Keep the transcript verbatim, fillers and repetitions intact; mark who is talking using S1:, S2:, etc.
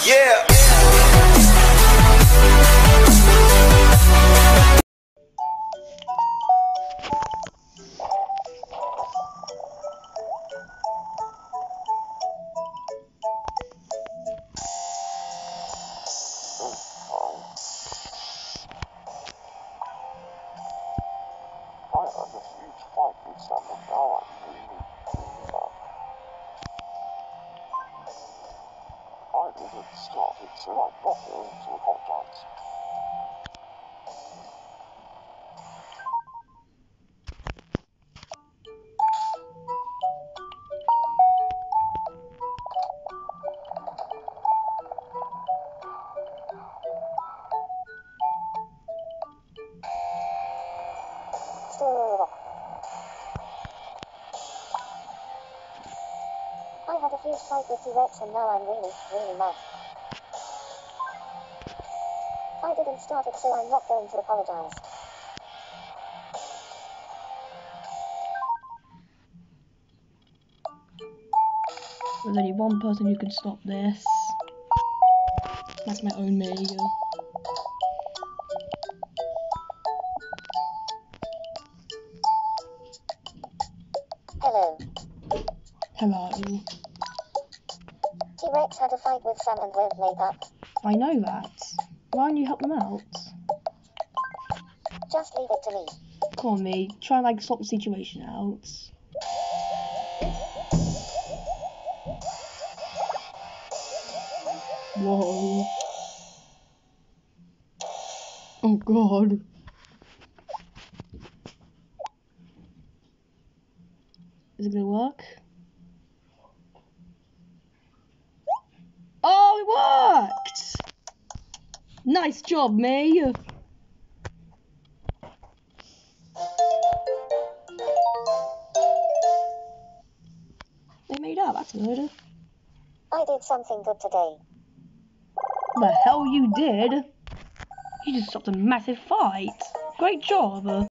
S1: Yeah.
S2: I had a huge fight with someone. Now I'm really cleaning up. I didn't start it, so I'm not going to apologize.
S3: I had a huge fight with T-Rex and now I'm really, really mad. I didn't start it, so I'm not going to apologize.
S4: There's only one person who can stop this. That's my own me.
S3: Hello.
S4: Hello.
S3: T-Rex had a fight with Sam and won't make up.
S4: I know that. Why don't you help them out?
S3: Just leave it to me.
S4: Come on, me. Try and like sort the situation out. Whoa. Oh god. Is it gonna work? Oh, it worked! Nice job, me. They made up, that's good.
S3: I did something good today.
S4: The hell you did? You just stopped a massive fight. Great job.